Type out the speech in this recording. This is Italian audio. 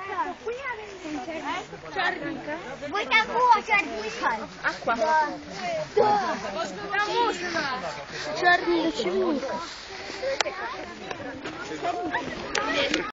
Czarnika? Vuoi che vuoi czarnika? Acqua. Da. La muszla. Czarnika, czarnika.